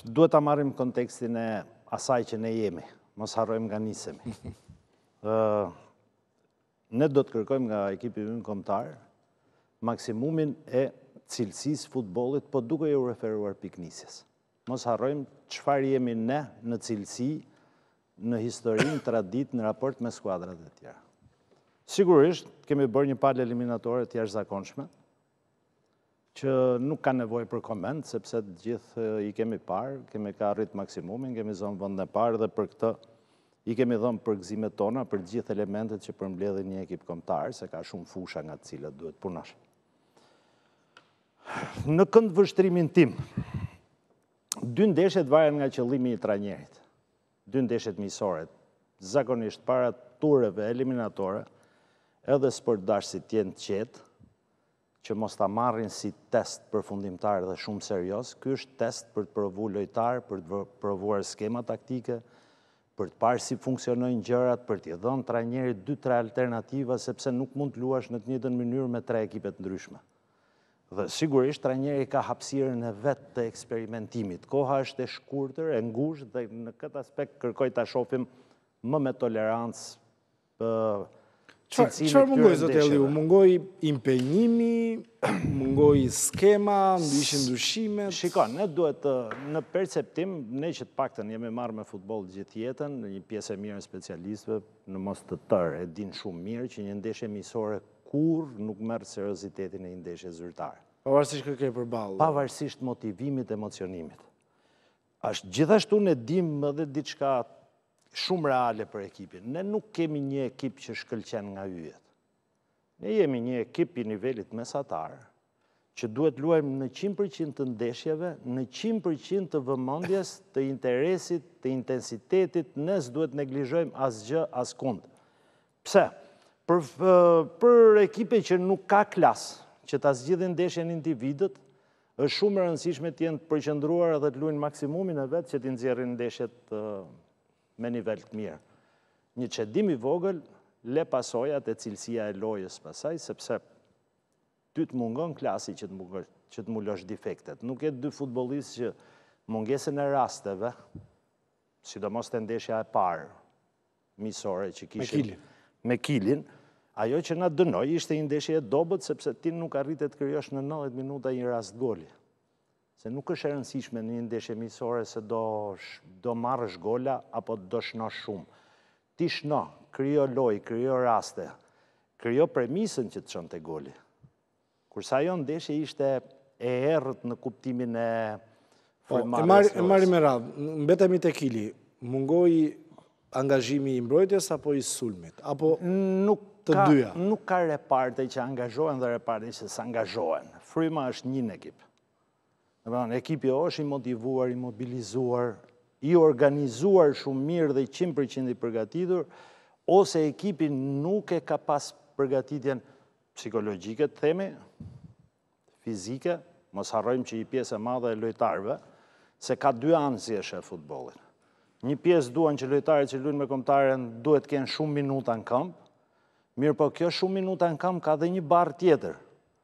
duhet ta marrim kontekstin e asaj që ne jemi, mos harrojmë nga nisemi. Ne do të kërkojmë nga ekipi ynë kombëtar maksimumin e cilësisë futbollit, po duke ju referuar piknisjes. Mos harrojmë çfarë jemi ne në cilësi, në historinë, traditë, në raport me skuadrat e tjera. Sigurisht, kemi bërë një palë eliminatore të jashtëzakonshme, që nuk ka nevojë për koment, sepse të gjithë i kemi parë, kemi ka arrit maksimumin, kemi zonë vend në parë dhe për këtë i kemi dhënë përgëzimet tona për gjithë elementet që përmbledhin një ekip kombëtar, se ka shumë fusha nga të cilat duhet punosh. Në këndvështrimin tim, 2 ndeshjet varen nga qëllimi i trajnerit. 2 ndeshjet miqësore, zakonisht para tureve eliminatore, edhe sportdashësit të jenë të qetë, që mos ta marrin si test përfundimtar dhe shumë serios. Ky është test për të provuar lojtar, për të provuar skema taktike, për të parë si funksionojnë gjërat, për t'i dhënë trajnerit 2-3 alternativa, sepse nuk mund të luash në të njëjtën mënyrë me 3 ekipe të ndryshme. Dhe sigurisht trajneri ka hapësirën e vet të eksperimentimit. Koha është e shkurtër, e ngushtë dhe në këtë aspekt kërkoj ta shohim më me tolerancë Çfarë mungoj, zotë Elliu? Mungoj impenjimi, mungoj skema, ishin ndryshimet? Shikon, ne duhet në perceptim, ne që të paktën jemi marrë me futboll gjithë jetën, një pjesë e mirë e specialistëve, në mos të tërë, e din shumë mirë që një ndeshje miqësore kur nuk merr seriozitetin e një ndeshje zyrtare. Pavarësisht kë ke përballë. Pavarësisht motivimit, emocionimit. Gjithashtu ne dim edhe diçka shumë reale për ekipin. Ne nuk kemi një ekip që shkëlqen nga yjet. Ne jemi një ekip i nivelit mesatar, që duhet luajmë në 100% të ndeshjeve, në 100% të vëmendjes, të interesit, të intensitetit, ne s'duhet neglizhojmë asgjë, askund. Pse? Për ekipe që nuk ka klas, që ta zgjidhin ndeshjen individët, është shumë e rëndësishme të jenë të përqendruar dhe të luajnë maksimumin e vet që t'i nxjerrin ndeshjet me nivel të mirë. Një çedim i vogël, le pasojat e cilësia e lojës pasaj, sepse ty të mungon klasi që të mullosh defektet. Nuk e 2 futbollistë që mungesën e rasteve, sidomos të ndeshja e parë, miqësore që kishin me Kilin, ajo që na dënoi ishte një ndeshje e dobët, sepse ti nuk arritet të krijosh në 90 minuta një rast goli. Se nuk është e rëndësishme në një ndeshje miqësore se do marrësh gola apo do shnosh shumë. Ti shno, krijo lojë, krijo raste, krijo premisën që të çonte goli. Kurse ajo ndeshje ishte e errët në kuptimin e frymëmarrjes. E marrim me radhë. Mbetemi te Kili. Mungoi angazhimi i mbrojtjes apo i sulmit? Apo të dyja? Nuk ka reparte që angazhohen dhe reparte që s'angazhohen. Fryma është një ekip. Ekipi është i motivuar, i mobilizuar, i organizuar shumë mirë dhe 100% i përgatitur, ose ekipi nuk e ka pas përgatitjen psikologjike, të themi, fizike, mos harrojmë që i pjesë e madhe e lojtarëve, se ka 2 anë si e sheh futbollin. Një pjesë duan që lojtarët që luajnë me kombëtaren duhet të kenë shumë minuta në kamp, mirë po kjo shumë minuta në kamp ka dhe një barë tjetër.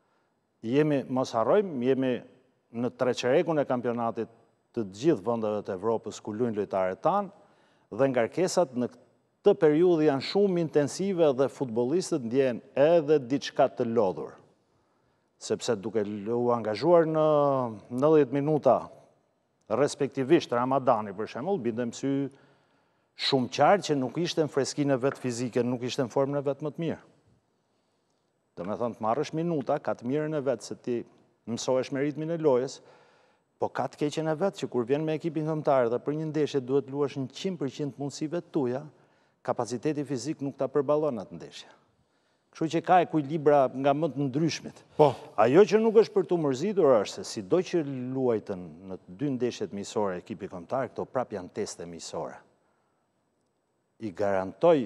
Mos harrojmë, jemi në treqerekun e kampionatit të gjithë vendeve të Evropës ku luajnë lojtarët tanë, dhe ngarkesat në këtë periudhë janë shumë intensive dhe futbollistët ndjehen edhe diçka të lodhur. Sepse duke u angazhuar në 90 minuta, respektivisht Ramadani për shembull, bindem sy shumë qartë që nuk ishte në freskinë e vet fizike, nuk ishte në formën e vet më të mirë. Domethënë të marrësh minuta, ka të mirën e vet se ti mësohesh me ritmin e lojës, po ka të keqen e vetë që kur vjen me ekipin kombëtar dhe për një ndeshje duhet luash në 100% mundësive tuja, kapaciteti fizik nuk ta përballon atë ndeshje. Kështu që ka ekuilibra nga më të ndryshmit. Ajo që nuk është për të mërzitur është se sido që luajtën në 2 ndeshjet miqësore ekipi kombëtar, këto prap janë teste miqësore. I garantoj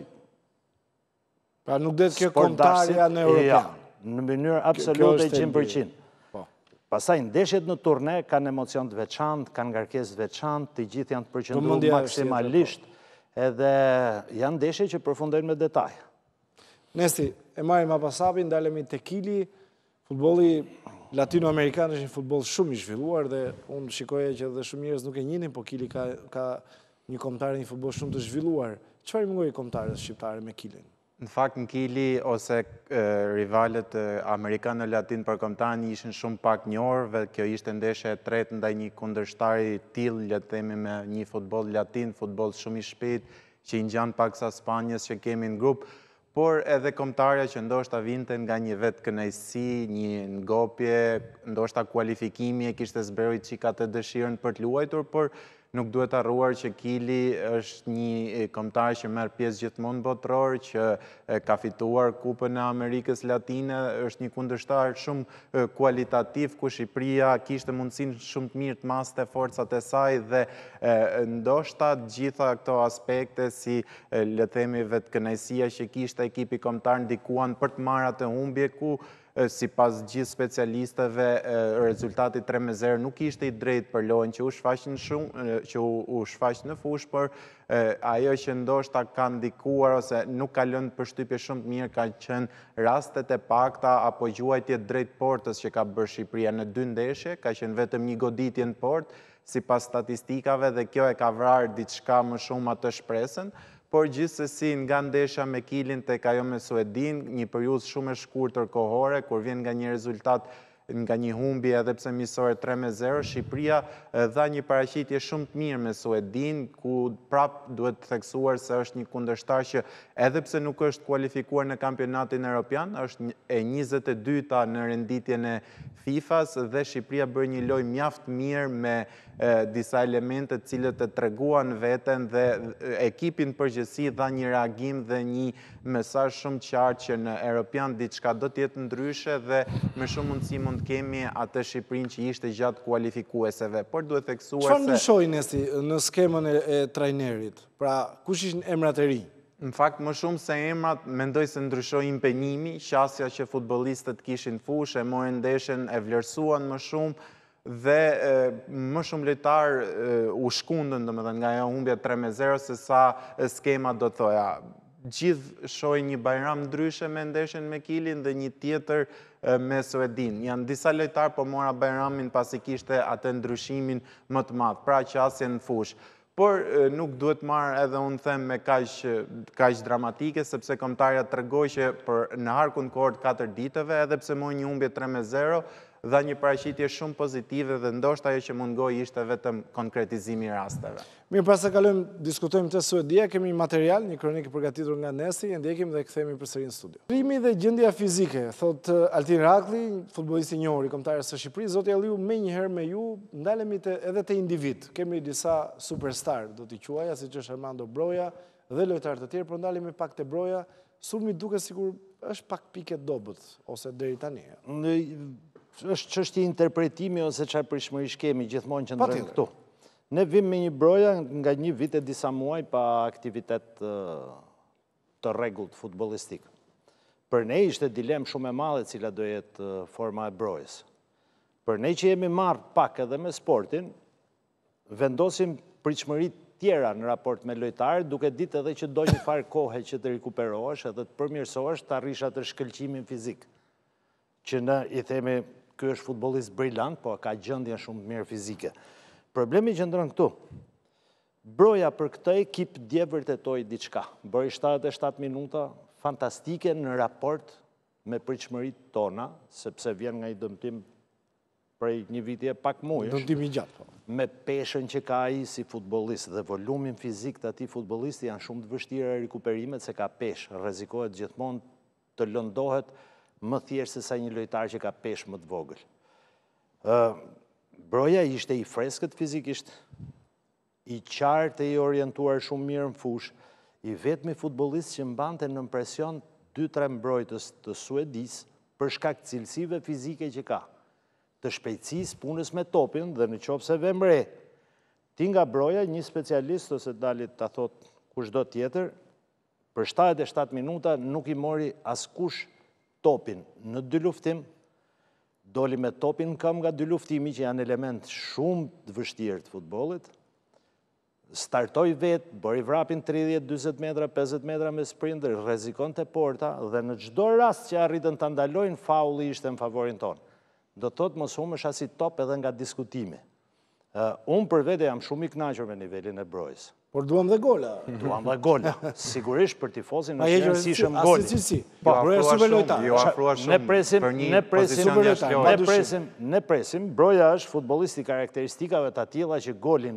pra nuk det kjo kombëtarja në European. Në mënyrë absolute 100%. Pastaj ndeshjet në turne kanë emocion të veçantë, kanë ngarkesë të veçantë, të gjithë janë të përqendruar maksimalisht, edhe janë ndeshje që përfundojnë me detaj. Nesti, e marrim Apasapin, dalemi te Kili, futbolli latinoamerikan është një futboll shumë i zhvilluar dhe unë shikoja që edhe shumë njerëz nuk e njihnin, po Kili ka një kombëtar një futboll shumë të zhvilluar. Çfarë mungoi kombëtarës shqiptare me Kilin? Në fakt në Kili ose rivalet amerikanë në latin për kombëtarin ishin shumë pak njohur, kjo ishte ndeshja e tretë ndaj një kundërshtari tillë, le të themi me një futboll latin, futboll shumë i shpejtë që i ngjan paksa Spanjës që kemi në grup, por edhe kombëtarja që ndoshta vinte nga një vetë kënaqësi, një ngopje, ndoshta kualifikimi e kishte zbreruar çika të dëshirën për të luajtur, por nuk duhet harruar që Kili është një kombëtar që merr pjesë gjithmonë botëror, që ka fituar Kupën e Amerikës Latine, është një kundërshtar shumë kualitativ, ku Shqipëria kishte mundësinë shumë të mirë të maste forcat e saj dhe ndoshta gjitha këto aspekte si le të themi vetëkënaqësia që kishte ekipi kombëtar ndikuan për të marrë atë humbje ku si pas gjithë specialistëve, rezultati 3-0 nuk ishte i drejtë për lojën që u shfaq në fushë, por ajo që ndoshta ka ndikuar ose nuk ka lënë përshtypje shumë të mirë ka qenë rastet e pakta apo gjuajtje drejt portës që ka bërë Shqipëria në 2 ndeshje, ka qenë vetëm një goditje në portë, sipas statistikave dhe kjo e ka vrarë diçka më shumë atë shpresën. Por gjithsesi nga ndeshja me Kilin tek ajo me Suedin, një periudhë shumë e shkurtër kohore, kur vjen nga një rezultat nga një humbje edhe pse miqësore 3-0, Shqipëria dha një paraqitje shumë të mirë me Suedin, ku prap duhet të theksuar se është një kundërshtar që edhe pse nuk është kualifikuar në kampionatin evropian, është e 22-ta në renditjen e FIFA-s dhe Shqipëria bëri një lojë mjaft mirë me disa elemente të cilët e treguan veten dhe ekipin përgjithësi dha një reagim dhe një mesazh shumë qartë që në Europian diçka do të jetë ndryshe dhe me shumë mundësi mund të kemi atë Shqipërinë që ishte gjatë kualifikueseve. Por duhet theksuar se çfarë ndryshoi Nesti në skemën e trajnerit? Pra, kush ishin emrat e rinj? Në fakt, më shumë se emrat, mendoj se ndryshoi impenjimi, qasja që futbollistët kishin fushë, e morën ndeshjen, e vlerësuan më shumë dhe më shumë lojtar u shkundën, domethënë nga ajo humbja 3-0 se sa skema do të thoja. Gjithë shohin një bajram ndryshe me ndeshjen me Kilin dhe një tjetër me Suedin. Janë disa lojtar po mora bajramin pasi kishte atë ndryshimin më të madh, pra qasjen në fushë. Por nuk duhet marrë edhe unë them me kaq dramatike, sepse kombëtarja tregoi që në harkun kohët 4 ditëve, edhe pse mori një humbje 3-0, dha një paraqitje shumë pozitive dhe ndoshta ajo që mungoi ishte vetëm konkretizimi i rasteve. Mirë, pas sa kalojmë, diskutojmë të Suedia, kemi material, një kronikë përgatitur nga Nesti, e ndjekim dhe kthehemi përsëri në studio. Rrimi dhe gjendja fizike, thot Altin Rakli, futbollisti i njohur i kombëtarës së Shqipërisë, zoti Alliu, menjëherë me ju ndalemi edhe te individ. Kemi disa superstar, do t'i quaja, siç është Armando Broja dhe lojtarë të tjerë, por ndalemi pak te Broja, sulmi duket sikur është pak pikë dobët ose deri tani. Është çështje interpretimi ose çfarë pritshmërish kemi gjithmonë që ndron këtu. Ne vim me një Broja nga një vit e disa muaj pa aktivitet të rregullt futbollistik. Për ne ishte dilemë shumë e madhe cila do jetë forma e Brojës. Për ne që jemi marrë pak edhe me sportin, vendosim pritshmëri tjera në raport me lojtarët, duke ditë edhe që do një farë kohë që të rikuperohesh edhe të përmirësohesh, të arrish atë shkëlqimin fizik. Që ne i themi ky është futbollist brillant, po ka gjendje shumë mirë fizike. Problemi që ndron këtu. Broja për këtë ekip dje vërtetoi diçka. Bëri 77 minuta fantastike në raport me pritshmëritë tona, sepse vjen nga një dëmtim prej një viti e pak muajsh. Dëmtim i gjatë. Me peshën që ka ai si futbollist dhe volumin fizik të atij futbollisti janë shumë të vështira rikuperimet se ka peshë, rrezikohet gjithmonë të lëndohet më thjesht se sa një lojtar që ka peshë më të vogël. Broja ishte i freskët fizikisht, i qartë e i orientuar shumë mirë në fushë, i vetmi futbollist që mbante në presion 2-3 mbrojtës të Suedis për shkak të cilësive fizike që ka, të shpejtësisë, punës me topin dhe në qoftë se vemre. Ti nga Broja, një specialist ose dalit ta thot kushdo tjetër, për 77 minuta nuk i mori askush topin në 2 luftim, doli me topin në këmbë nga 2 luftimi që janë element shumë të vështirë të futbollit, startoi vetë, bëri vrapin 30-40 metra, 50 metra me sprinter, rrezikon te porta dhe në çdo rast që arritën ta ndalojnë, faulli ishte në favorin tonë. do të thotë mos humësh as i top edhe nga diskutimi. Unë për vete jam shumë i kënaqur me nivelin e Brojës. Por duam dhe gola. Duam dhe gola. Sigurisht për tifozin është rëndësishëm goli. Broja super lojtar. Jo afrua shumë për një pozicion jashtë. Ne presim, Broja është futbolist i karakteristikave të atilla që golin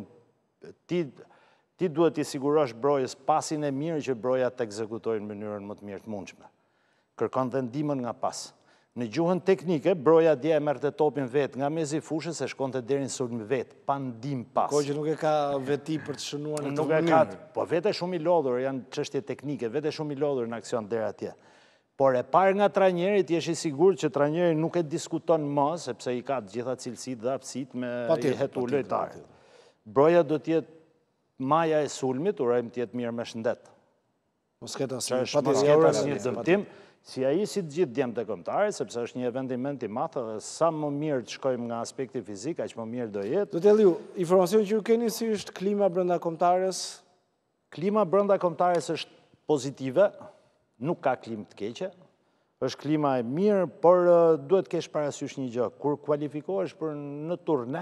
ti duhet t'i sigurosh Brojës pasin e mirë që Broja të ekzekutojnë në mënyrën më të mirë të mundshme. Kërkon dhe ndihmën nga pas. Në gjuhën teknike, Broja dje e merrte topin vetë nga mezi fushës e shkonte deri në sulm vetë, pa ndim pas. Ko që nuk e ka veti për të shënuar në të Nuk e ka, po vete shumë i lodhur, janë çështje teknike, vete shumë i lodhur në aksion deri atje. Por e parë nga trajneri, ti jesh i sigurt që trajneri nuk e diskuton më, sepse i ka të gjitha cilësitë dhe aftësitë me i hetu lojtarë. Broja do të jetë maja e sulmit, urojmë të jetë mirë me shëndet. Mos ketë asnjë dëmtim. Si ai si të gjithë djemtë e kombëtare, sepse është një event i madh dhe sa më mirë të shkojmë nga aspekti fizik, aq më mirë do jetë. Do t'jellu, informacion që ju keni si është klima brenda kombëtares? Klima brenda kombëtares është pozitive, nuk ka klimë të keqe, është klima e mirë, por duhet kesh parasysh një gjë. Kur kualifikohesh për në turne,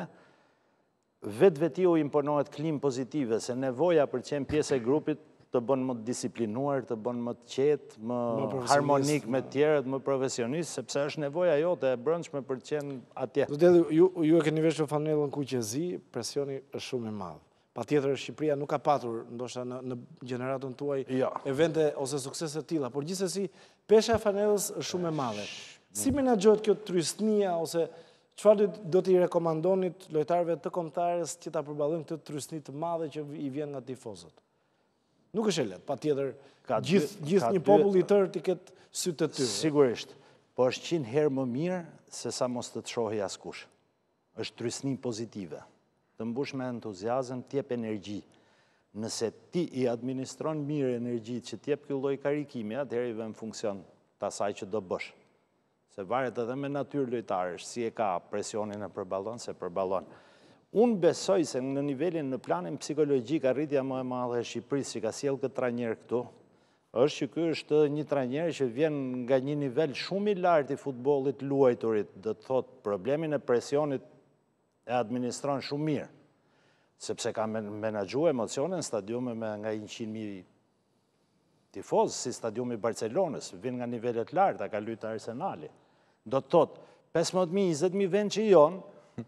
vetë u imponohet klimë pozitive, se nevoja për të qenë pjesë e grupit të bënë më disiplinuar, të bënë më të qetë, më harmonik me tjerët, më profesionist, sepse është nevoja jote e brendshme për të qenë atje. Do t'jellu, ju e keni veshur fanellën kuqezi, presioni është shumë i madh. Patjetër Shqipëria nuk ka patur, ndoshta në gjeneratën tuaj, evente ose suksese të tilla, por gjithsesi pesha e fanellës është shumë e madhe. Si menaxhohet kjo trysnia ose çfarë do t'i rekomandonit lojtarëve të kombëtares që ta përballojnë këtë trysni të madhe që i vjen nga tifozët? Nuk është e lehtë, patjetër gjithë një popull i tërë t'i ketë sytë të tyre. Sigurisht, po është 100 herë më mirë se sa mos të shohë askush. Është trysni pozitive. Të mbush me entuziazëm, t'jep energji. Nëse ti i administron mirë energjitë që t'jep ky lloj karikimi, atëherë i vën funksion të asaj që do bësh. Se varet edhe me natyrë lojtarësh, si e ka presionin e përballon, se përballon. Unë besoj se në nivelin në planin psikologjik arritja më e madhe e Shqipërisë që ka sjellë këtë trajner këtu, është që ky është një trajner që vjen nga një nivel shumë i lartë i futbollit luajturit, do të thotë problemin e presionit e administron shumë mirë, sepse ka menaxhuar emocionin në stadiume me nga 100.000 tifozë, si stadiumi i Barcelonës, vjen nga nivele të larta, ka luajtur Arsenali. Do të thotë 15.000, 20.000 vend që jonë,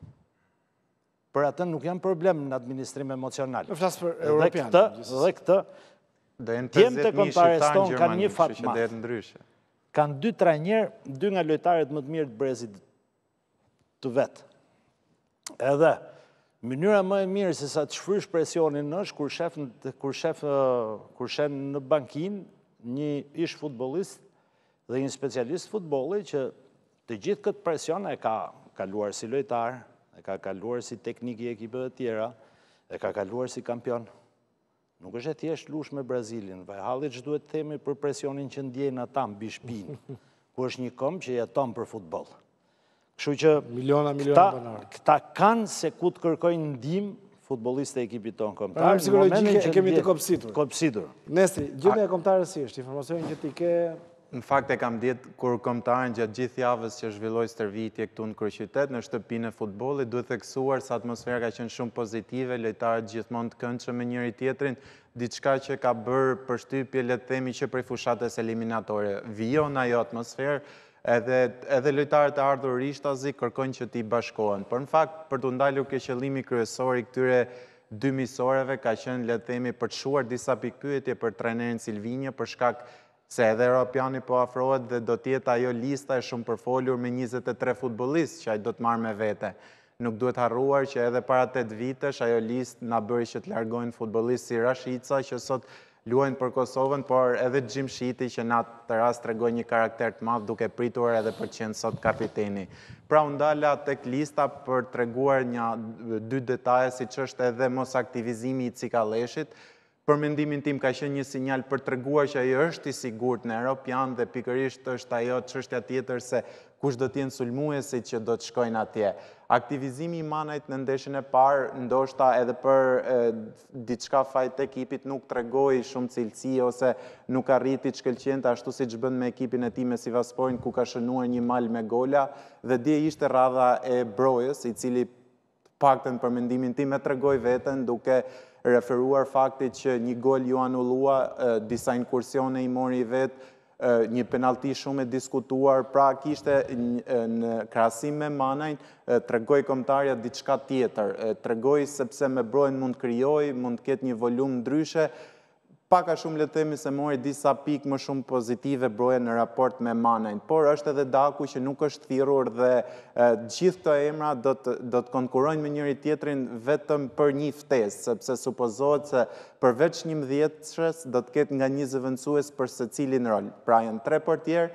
për atë nuk janë problem në administrim emocional. Në flasë për Europian. Dhe këtë, djemë të kombëtares tonë kanë një fat madh. Kanë 2 trajnerë, 2 nga lojtarët më të mirë të Brezit të vetë. Edhe, mënyra më e mirë se sa të shfrysh presionin është kur shen në bankin një ish futbolist dhe një specialist futbolli që të gjithë këtë presion e ka kaluar si lojtar, e ka kaluar si teknik i ekipeve tjera, e ka kaluar si kampion. Nuk është e thjesht lush me Brazilin, halli që duhet themi për presionin që ndjejnë ata mbi shtëpinë, ku është një këmbë që jeton për futboll. Kështu që këta kanë se ku të kërkojnë ndihmë futbollistë e ekipit tonë kombëtar. Psikologjike e kemi të kopsitur. Nesti, gjendja e kombëtarës si është, informacionin që ti ke. Në fakt e kam ditë kur kombëtarën gjatë gjithë javës që zhvilloi stërvitje këtu në kryeqytet në shtëpinë e futbollit, duhet theksuar se atmosfera ka qenë shumë pozitive, lojtarët gjithmonë të këndshëm me njëri tjetrin, diçka që ka bërë përshtypje le të themi që prej fushatës eliminatore. Vijon ajo atmosferë, edhe lojtarët e ardhur rishtazi kërkojnë që t'i bashkohen. Por në fakt për t'u ndalur ke qëllimi kryesor i këtyre 2 misoreve ka qenë le të themi për të shuar disa pikpyetje për trajnerin Silvinja për shkak se edhe Europiani po afrohet dhe do tjetë ajo lista e shumë përfolur me 23 futbolist që ai do të marrë me vete. Nuk duhet harruar që edhe para 8 vitesh ajo listë na bëri që të largojnë futbolist si Rashica që sot luajnë për Kosovën, por edhe Gjimshiti që në atë rast tregoi një karakter të madh duke pritur edhe për të qenë sot kapiteni. Pra u ndala tek lista për treguar 2 detaje siç është edhe mos aktivizimi i Cikalleshit, për mendimin tim ka qenë një sinjal për treguar që ai është i sigurt në Europian dhe pikërisht është ajo çështja tjetër se kush do të jenë sulmuesit që do të shkojnë atje. Aktivizimi i Manajt në ndeshjen e parë, ndoshta edhe për diçka fajt të ekipit nuk tregoi shumë cilësi ose nuk arriti të shkëlqente ashtu siç bën me ekipin e tij me Sivasporin ku ka shënuar një mal me gola dhe dje ishte radha e Brojës, i cili paktën për mendimin tim e tregoi veten duke referuar faktit që një gol ju anullua, disa inkursione i mori vetë, një penalti shumë e diskutuar, pra kishte në krahasim me Manajn, tregoi kombëtarja diçka tjetër, tregoi sepse me Brojën mund të krijojë, mund të ketë një volum ndryshe, pak a shumë le të themi se mori disa pikë më shumë pozitive Broja në raport me Manajn, por është edhe Daku që nuk është thirrur dhe gjithë këto emra do të konkurrojnë me njëri tjetrin vetëm për një ftesë, sepse supozohet se përveç 11-shës do të ketë nga 20 zëvendësues për secilin rol. Pra janë 3 portier,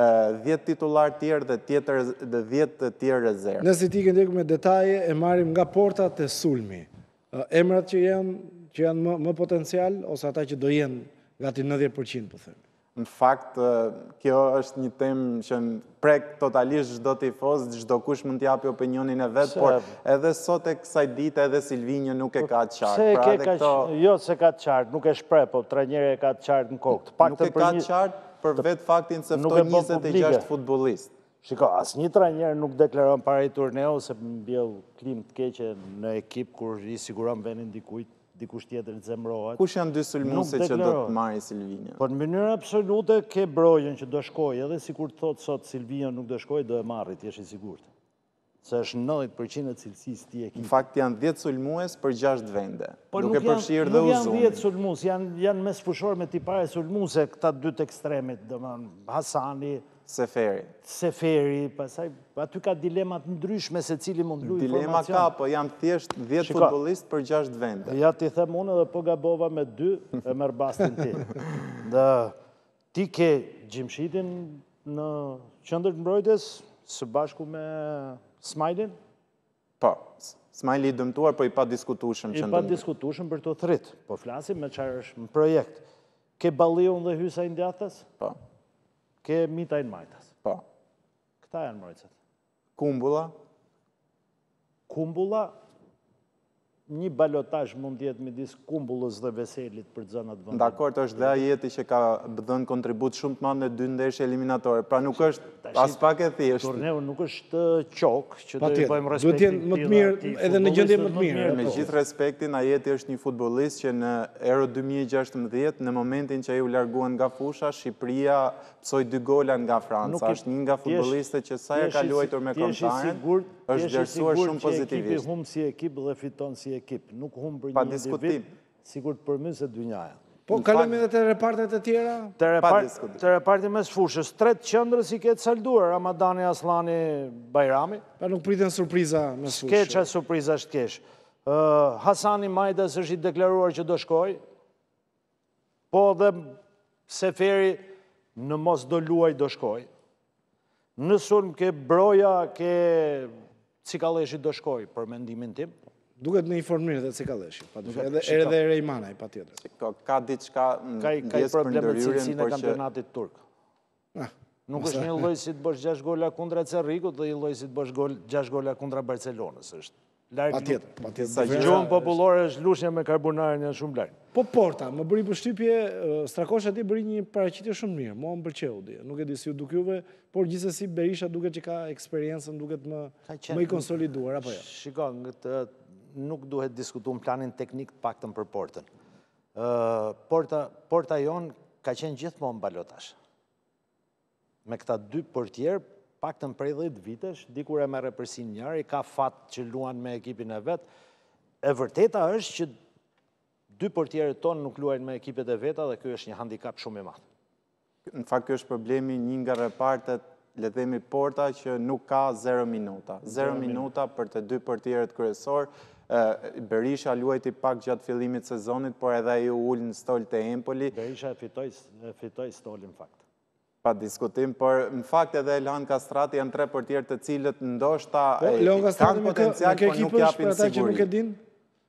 10 titullar tjerë dhe 10 të tjerë rezervë. Nëse ti këndjeku me detaje, e marim nga portat e sulmi. Emrat që janë më potencial, ose ata që do jenë gati 90%, po themi? Në fakt, kjo është një temë që prek totalisht çdo tifoz, çdo kush mund t'japi opinionin e vet, por edhe sot e kësaj dite edhe Silvinjo nuk e ka qartë. Jo se ka qartë, nuk e shpreh, po trajneri e ka qartë në kokë. Nuk e ka qartë për vetë faktin se ftoi 26 futbollistë. Shiko, asnjë trajner nuk deklaron para i turneu se mbjell klim të keqe në ekip kur i siguron vendin dikush tjetër të zemrohet. Kush janë dy sulmuese që do të marrë Silvinjo? Po në mënyrë absolute ke Brojën që do shkojë, edhe sikur thot sot Silvinjo nuk do shkojë, do e marrë, ti je i sigurt. Se është 90% e cilësisë të ekipit. Në fakt janë 10 sulmues për 6 vende. Duke përfshirë dhe Uzunin. Nuk janë 10 sulmues, janë mes fushor me tipare sulmuese këta dy të ekstremit, domethënë Hasani, Seferi, pastaj aty ka dilemat ndryshme se cili mund luaj Dilema informacion. ka, po janë thjesht 10 futbollistë për 6 vende. Ja ti them unë edhe po gabova me 2 e merr bastin ti. Dhe ti ke Gjimshitin në qendër të mbrojtjes së bashku me Smajlin? Po, Smajli i dëmtuar, po i pa diskutueshëm që ndonjë. I pa diskutueshëm për të thrit, po flasim me çfarë është në projekt. Ke Balliun dhe Hysa Indiatas? Po. Ke Mitajn Majtas? Po. Këta janë mbrojtësit. Kumbulla? Kumbulla, një balotazh mund të jetë midis Kumbullës dhe Veselit për zonat vendore. Dakor, është dhe Ajeti që ka dhënë kontribut shumë të madh në 2 ndeshje eliminatore. Pra nuk është as pak e thjeshtë. Turneu nuk është qok që do i bëjmë respektin. Duhet jenë më të mirë edhe në gjendje më të mirë. Me gjithë respektin, Ajeti është një futbollist që në Euro 2016, në momentin që ai u larguan nga fusha, Shqipëria psoi 2 gola nga Franca. Është një nga futbollistët që sa herë ka luajtur me kombëtaren, është vlerësuar shumë pozitivisht. Ekipi humb si ekip dhe fiton si ekip. Nuk humb për një individ, sigur të përmysë e dynjaja. Po, kalemi edhe të repartet e tjera? Të reparti mes fushës. 3 qendrës i ketë salduar, Ramadani, Aslani, Bajrami. Pa nuk pritën surpriza mes fushës. S'keqa surpriza është kesh. Hasani Majtas është i deklaruar që do shkoj, po dhe Seferi në mos do luaj do shkoj. Në sulm ke Broja, ke Cikaleshi do shkoj, për mendimin tim. Duket në informirë dhe Cikaleshi, edhe Rejmanaj, pa tjetër. Ka diçka ka i problemet cilësinë e kampionatit turk. Nuk është një lloj si të bësh 6 gola kundra Cerrikut dhe një lloj si të bësh 6 gola kundra Barcelonës. Është pa tjetër. Gjuhën popullore është lushnja me karbonaren janë shumë larg. Po Porta, më bëri përshtypje, Strakosha ti bëri një paraqitje shumë mirë, mua më pëlqeu di. Nuk e di si u duk juve, por gjithsesi Berisha duket që ka eksperiencën, duket më i konsoliduar apo jo. Shikon, nuk duhet diskutuar planin teknik të paktën për Portën. Porta jon ka qenë gjithmonë balotazh. Me këta 2 portier, paktën prej 10 vitesh, dikur e merre për Sinjari, ka fat që luan me ekipin e vet. E vërteta është që 2 portierët tonë nuk luajnë me ekipet e veta dhe ky është një handicap shumë i madh. Në fakt ky është problemi një nga repartet, le të themi Porta, që nuk ka 0 minuta. 0 minuta për të 2 portierët kryesor. Berisha luajti pak gjatë fillimit sezonit, por edhe ai u ul në stol të Empoli. Berisha e fitoi stolin fakt. Pa diskutim, por në fakt edhe Elhan Kastrati janë 3 portierë të cilët ndoshta kanë potencial, por nuk japin siguri.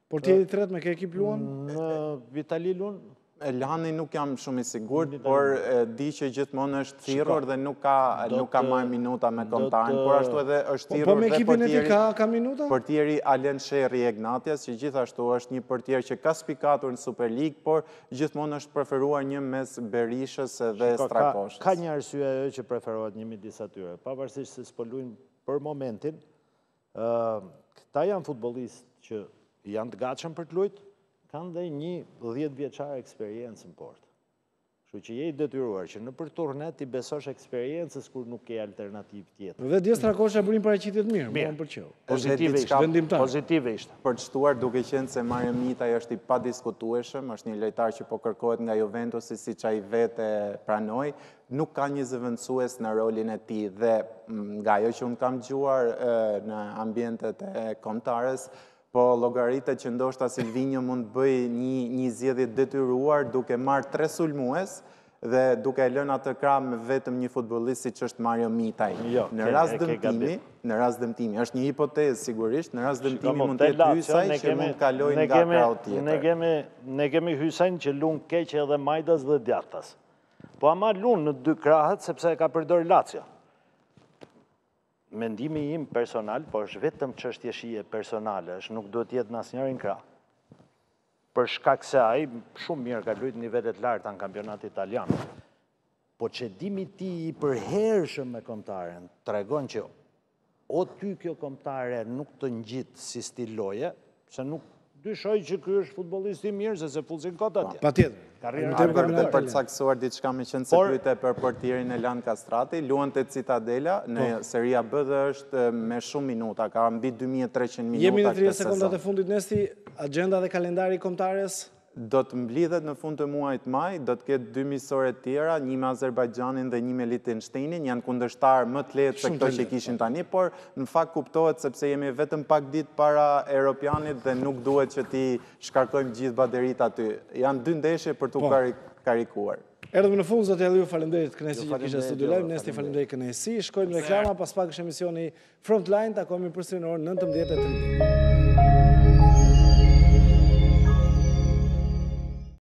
Portieri tret me kë ekip luan? Në Vitali Lun, Elhani nuk jam shumë i sigurt, por di që gjithmonë është thirrur dhe nuk ka marrë minuta me kombëtarin, por ashtu edhe është Po thirrur me dhe ekipin e tij ka minuta? portieri Alen Sherri Egnatias, që gjithashtu është një portier që ka spikatur në Super League, por gjithmonë është preferuar një mes Berishës dhe Strakoshës. ka një arsye ajo që preferohet një midis atyre, pavarësisht se s'po luajnë për momentin. Këta janë futbollistë që janë të gatshëm për të luajtur, kanë dhe një 10 vjeçare eksperiencë në port. Kështu që je i detyruar që në për turnet i besosh eksperiencës kur nuk ke alternativë tjetër. Dhe Dia Strakosha bërin paraqitje të mirë, mua më pëlqeu. Pozitive ishte. Për të shtuar duke qenë se Mario Mitaj është i padiskutueshëm, është një lojtar që po kërkohet nga Juventusi siç ai vetë pranoi, nuk ka një zëvendësues në rolin e tij dhe nga ajo që unë kam dëgjuar në ambientet e kombëtares, po llogaritet që ndoshta Silvinho mund të bëj një zgjedhje detyruar duke marrë 3 sulmues dhe duke lënë atë krah me vetëm një futbollist siç është Mario Mitaj. Në rast dëmtimi, është një hipotezë sigurisht, në rast dëmtimi mund të jetë Hysaj që mund të kalojë nga krahu tjetër. Ne kemi Hysajn që lun keq edhe Majdas dhe Djatas. Po ama lun në 2 krahët sepse e ka përdor Lazio. Mendimi im personal, po është vetëm çështje shije personale, është nuk duhet jetë në asnjërin krah. Për shkak se ai shumë mirë ka luajtur nivelet larta në kampionatin italian. Po çedimi i tij i përhershëm me kombëtaren tregon që o ty kjo kombëtare nuk të ngjit si stil loje, se nuk dyshoj që ky është futbollist i mirë, se fullsin kot atje. Patjetër. Për përcaksuar diçka me qenë se pyete për portierin Elan Kastrati, luante Citadela në Seria B dhe është me shumë minuta, ka mbi 2300 minuta. Jemi në 30 sekondat e fundit, Nesti, agenda dhe kalendari kombëtares? Do të mblidhet në fund të muajit maj, do të ketë 2 miqësore tjera, një me Azerbajxhanin dhe një me Liechtensteinin, janë kundërshtar më të lehtë se këto që kishin tani, por në fakt kuptohet sepse jemi vetëm pak ditë para Europianit dhe nuk duhet që ti shkarkojmë gjithë baderit aty. Janë 2 ndeshje për t'u karikuar. Erdhëm në fund, zotë Eliu, faleminderit Kënaqësi që kishe studio live, Nesti faleminderit Kënaqësi, shkojmë reklama, pas pak është emisioni Frontline, takojmë përsëri në orën 19:30.